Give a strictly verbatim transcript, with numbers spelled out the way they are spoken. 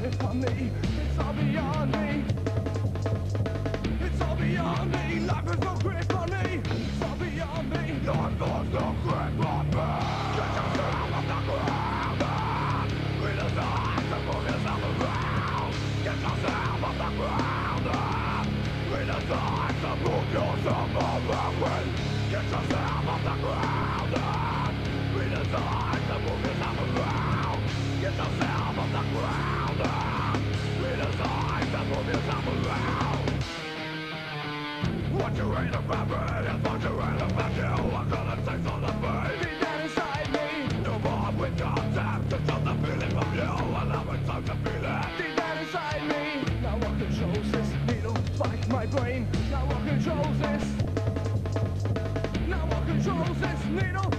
grip on me. It's all beyond me. It's all beyond me. Life has no grip on me. It's all beyond me. Life has no grip on me. Get yourself off the ground. Read the signs and move yourself around. Get yourself off the ground. Read the signs and move yourself around. Get yourself off the ground. Read the signs and move yourself around. Get yourself off the ground. Read the signs and move yourself around. What you ain't about me is what you ain't about you. I couldn't taste all the pain deep down inside me. No more with contact to just the feeling of you. Allow it time to feel it deep down inside me. Now what controls this needle spike my brain? Now what controls this? Now what controls this needle